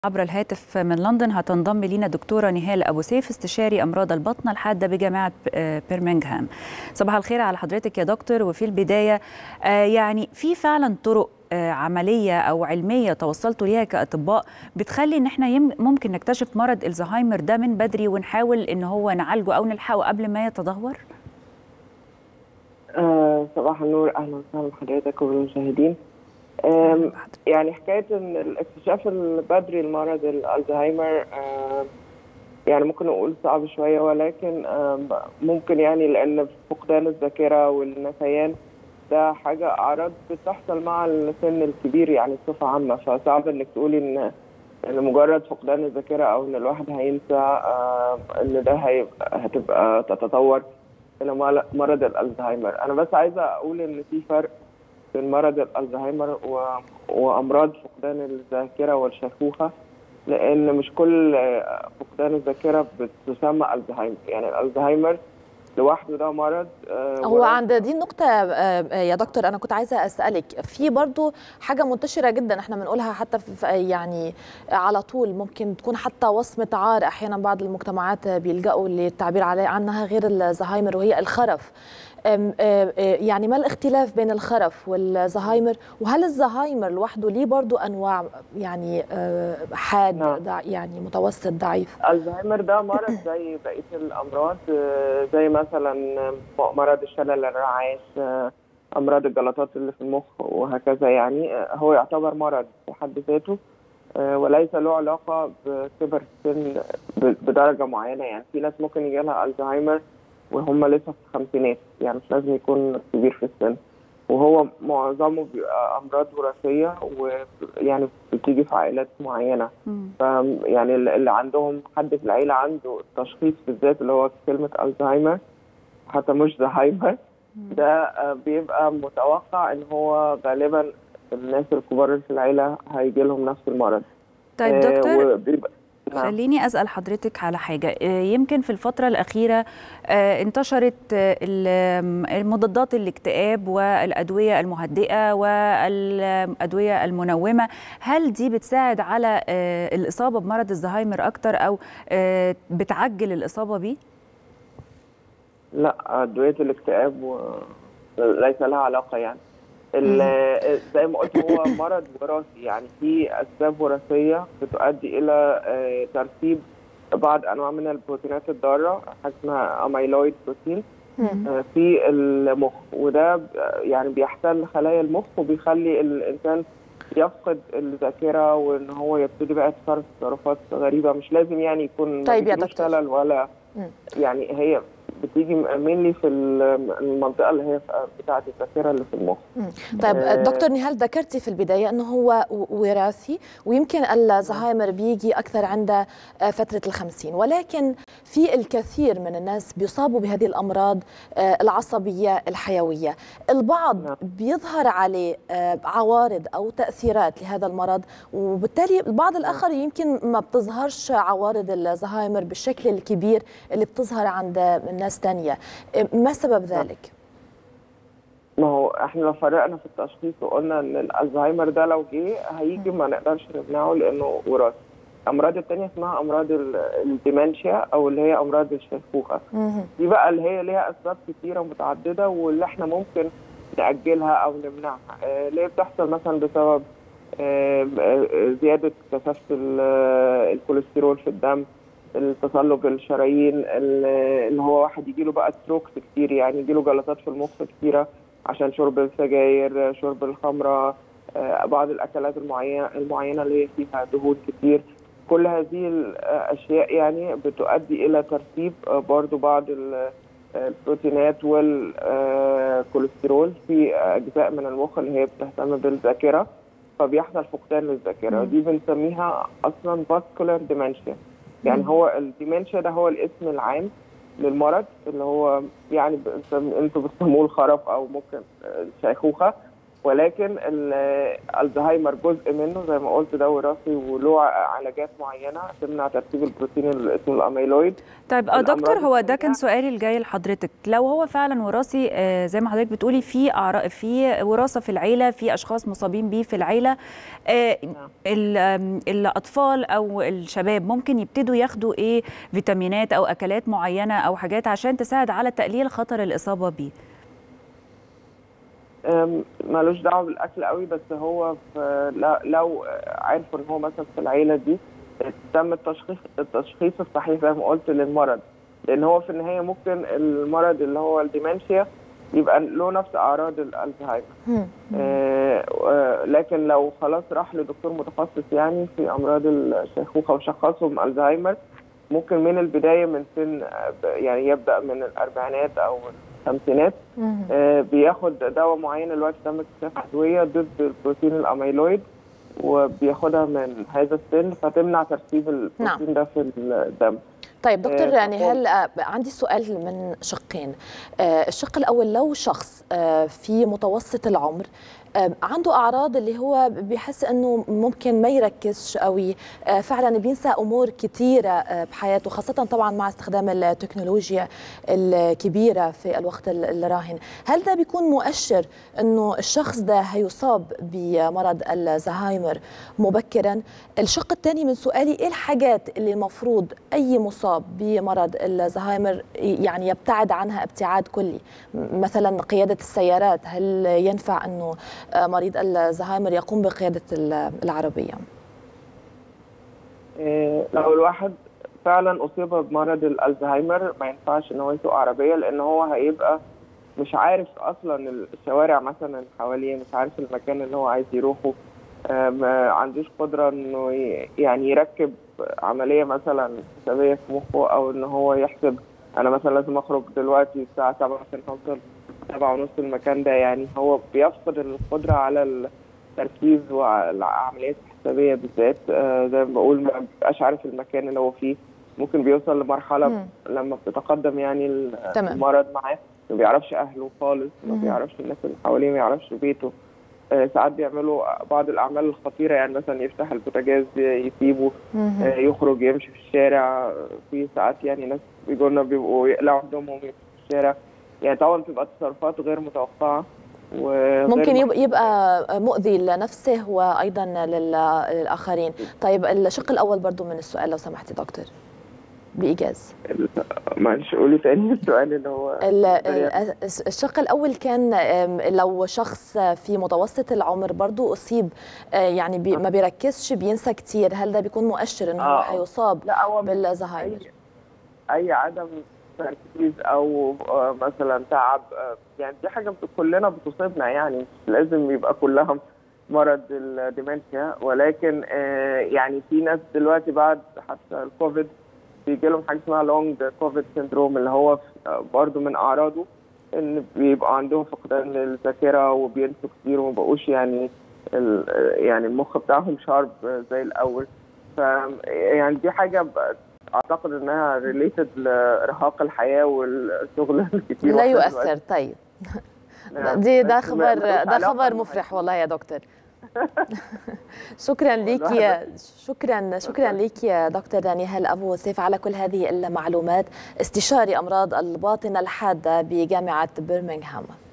عبر الهاتف من لندن هتنضم لينا دكتورة نهال أبو سيف، استشاري أمراض البطن الحادة بجامعة برمنغهام. صباح الخير على حضرتك يا دكتور. وفي البداية يعني في فعلا طرق عملية أو علمية توصلتوا ليها كأطباء بتخلي إن احنا ممكن نكتشف مرض الزهايمر ده من بدري ونحاول إن هو نعالجه أو نلحقه قبل ما يتدهور؟ صباح النور، أهلا وسهلا بحضرتك وبالمشاهدين. يعني حكاية إن الاكتشاف البدري لمرض الألزهايمر يعني ممكن نقول صعب شوية، ولكن ممكن يعني لأن فقدان الذاكرة والنسيان ده حاجة أعراض بتحصل مع السن الكبير يعني بصفة عامة، فصعب إنك تقولي إن مجرد فقدان الذاكرة أو إن الواحد هينسى إن ده هتبقى تتطور إلى مرض الألزهايمر. أنا بس عايزة أقول إن في فرق بين مرض الألزهايمر وأمراض فقدان الذاكرة والشيخوخة، لأن مش كل فقدان الذاكرة بتسمى ألزهايمر. يعني الألزهايمر لوحده ده مرض. هو عند دي النقطة يا دكتور أنا كنت عايزة أسألك في برضو حاجة منتشرة جدا احنا بنقولها حتى في يعني على طول، ممكن تكون حتى وصمة عار أحيانا بعض المجتمعات بيلجأوا للتعبير عنها غير الزهايمر، وهي الخرف. يعني ما الاختلاف بين الخرف والزهايمر؟ وهل الزهايمر لوحده ليه برضو أنواع يعني حاد يعني متوسط ضعيف؟ الزهايمر ده مرض زي بقية الأمراض، زي مثلا مرض الشلل الرعاش، أمراض الجلطات اللي في المخ وهكذا. يعني هو يعتبر مرض في حد ذاته، وليس له علاقة بكبر السن بدرجة معينة. يعني في ناس ممكن يجي لها الزهايمر وهم لسه في الخمسينات، يعني مش لازم يكون كبير في السن، وهو معظمه بيبقى أمراض وراثية ويعني بتيجي في عائلات معينة. يعني اللي عندهم حد في العيلة عنده التشخيص بالذات اللي هو كلمة الزهايمر حتى مش زهايمر، ده بيبقى متوقع ان هو غالبا الناس الكبار اللي في العيلة هيجي لهم نفس المرض. طيب دكتور، خليني أسأل حضرتك على حاجة. يمكن في الفترة الأخيرة انتشرت المضادات الاكتئاب والأدوية المهدئة والأدوية المنومة. هل دي بتساعد على الإصابة بمرض الزهايمر أكتر أو بتعجل الإصابة بيه؟ لا، أدوية الاكتئاب ليس لها علاقة. يعني زي ما قلت هو مرض وراثي، يعني في أسباب وراثية بتؤدي إلى ترسيب بعض أنواع من البروتينات الضارة، حاجة اسمها أميلويد بروتين في المخ، وده يعني بيحتل خلايا المخ وبيخلي الإنسان يفقد الذاكرة وإن هو يبتدي بقى يتصرف تصرفات غريبة. مش لازم يعني يكون طيب يا دكتور شلل ولا يعني هي بتيجي مينلي في المنطقه اللي هي بتاعه الذاكره اللي في المخ. طيب دكتور نهال، ذكرتي في البدايه انه هو وراثي ويمكن الزهايمر بيجي اكثر عند فتره ال50، ولكن في الكثير من الناس بيصابوا بهذه الامراض العصبيه الحيويه. البعض بيظهر عليه عوارض او تاثيرات لهذا المرض، وبالتالي البعض الاخر يمكن ما بتظهرش عوارض الزهايمر بالشكل الكبير اللي بتظهر عند الناس ثانيه. ما سبب ذلك؟ ما هو احنا لو فرقنا في التشخيص وقلنا ان الالزهايمر ده لو جه هيجي ما نقدرش نمنعه لانه وراثي. الامراض الثانيه اسمها امراض الديمنشيا او اللي هي امراض الشيخوخه. دي بقى اللي هي ليها اسباب كثيره متعدده واللي احنا ممكن ناجلها او نمنعها. اللي هي بتحصل مثلا بسبب زياده كثافه الكوليسترول في الدم، التصلب الشرايين، اللي هو واحد يجي له بقى ستروكس كتير، يعني يجي له جلطات في المخ كتيره عشان شرب السجاير، شرب الخمره، بعض الاكلات المعينه اللي هي فيها دهون كتير. كل هذه الاشياء يعني بتؤدي الى ترسيب برضو بعض البروتينات والكوليسترول في اجزاء من المخ اللي هي بتهتم بالذاكره، فبيحصل فقدان للذاكره. دي بنسميها اصلا فاسكولار ديمنشيا. يعني هو الديمنشيا ده هو الاسم العام للمرض اللي هو يعني انتوا بتسموه الخرف او ممكن الشيخوخه. ولكن الزهايمر جزء منه زي ما قلت ده وراثي، وله علاجات معينه تمنع ترسيب البروتين اللي اسمه الاميلويد. طيب دكتور، هو ده كان سؤالي الجاي لحضرتك. لو هو فعلا وراثي زي ما حضرتك بتقولي، في وراثه في العيله، في اشخاص مصابين بيه في العيله، الاطفال او الشباب ممكن يبتدوا ياخدوا ايه فيتامينات او اكلات معينه او حاجات عشان تساعد على تقليل خطر الاصابه بيه؟ مالوش دعوه بالاكل قوي، بس هو لو عرفوا ان هو مثلا في العيله دي تم التشخيص الصحيح زي ما قلت للمرض، لان هو في النهايه ممكن المرض اللي هو الديمنشيا يبقى له نفس اعراض الالزهايمر. لكن لو خلاص راح لدكتور متخصص يعني في امراض الشيخوخه وشخصهم الزهايمر، ممكن من البدايه من سن يعني يبدا من الاربعينات او الخمسينات بياخد دواء معين. دلوقتي تم اكتشاف ادويه ضد البروتين الاميلويد وبياخدها من هذا السن فتمنع ترسيب البروتين ده في الدم. طيب دكتور، يعني هل عندي سؤال من شقين. الشق الأول، لو شخص في متوسط العمر عنده أعراض اللي هو بيحس أنه ممكن ما يركزش قوي، فعلا بينسى أمور كثيرة بحياته، خاصة طبعا مع استخدام التكنولوجيا الكبيرة في الوقت الراهن، هل ده بيكون مؤشر أنه الشخص ده هيصاب بمرض الزهايمر مبكرا؟ الشق الثاني من سؤالي، إيه الحاجات اللي المفروض أي مصاب بمرض الزهايمر يعني يبتعد عنها ابتعاد كلي؟ مثلا قيادة السيارات، هل ينفع أنه مريض الزهايمر يقوم بقيادة العربية؟ لو الواحد فعلا أصيب بمرض الزهايمر ما ينفعش إن هو يسوق عربية، لأن هو هيبقى مش عارف أصلا الشوارع مثلا حواليه، مش عارف المكان اللي هو عايز يروحه، ما عندوش قدرة إنه يعني يركب عملية مثلا حسابية في مخه، أو إن هو يحسب أنا مثلا لازم أخرج دلوقتي الساعة 7 عشان أوصل 7:30 المكان ده. يعني هو بيفقد القدرة على التركيز وعلى العمليات الحسابية بالذات. زي ما بقول ما بيبقاش عارف المكان اللي هو فيه. ممكن بيوصل لمرحلة لما بتتقدم يعني المرض معاه ما بيعرفش أهله خالص، ما بيعرفش الناس اللي حواليه، ما بيعرفش بيته. ساعات بيعملوا بعض الأعمال الخطيرة، يعني مثلا يفتح البوتاجاز يسيبه، يخرج يمشي في الشارع. في ساعات يعني ناس بيجونا بيبقوا يقلعوا هدومهم في الشارع. يعني طبعا بتبقى تصرفات غير متوقعة ممكن يبقى مؤذي لنفسه وأيضا للآخرين. طيب الشق الأول برضو من السؤال لو سمحتي دكتور بإيجاز. معلش قولي تاني السؤال اللي هو الشق الأول كان لو شخص في متوسط العمر برضو أصيب يعني ما بيركزش، بينسى كتير، هل ده بيكون مؤشر إنه هو هيصاب بالزهايمر؟ أي عدم تركيز أو مثلا تعب، يعني دي حاجة كلنا بتصيبنا، يعني مش لازم يبقى كلها مرض الديمنشيا، ولكن يعني في ناس دلوقتي بعد حتى الكوفيد بيجي لهم حاجه اسمها لونج كوفيد سيندروم، اللي هو برضه من اعراضه ان بيبقى عندهم فقدان الذاكره وبينسوا كتير وما بقوش يعني المخ بتاعهم شارب زي الاول. ف يعني دي حاجه اعتقد انها ريليتد لارهاق الحياه والشغل الكتير. لا يؤثر. طيب ده خبر مفرح والله يا دكتور. شكرا ليك يا دكتور نهال أبو سيف على كل هذه المعلومات، استشاري أمراض الباطنة الحادة بجامعة برمنغهام.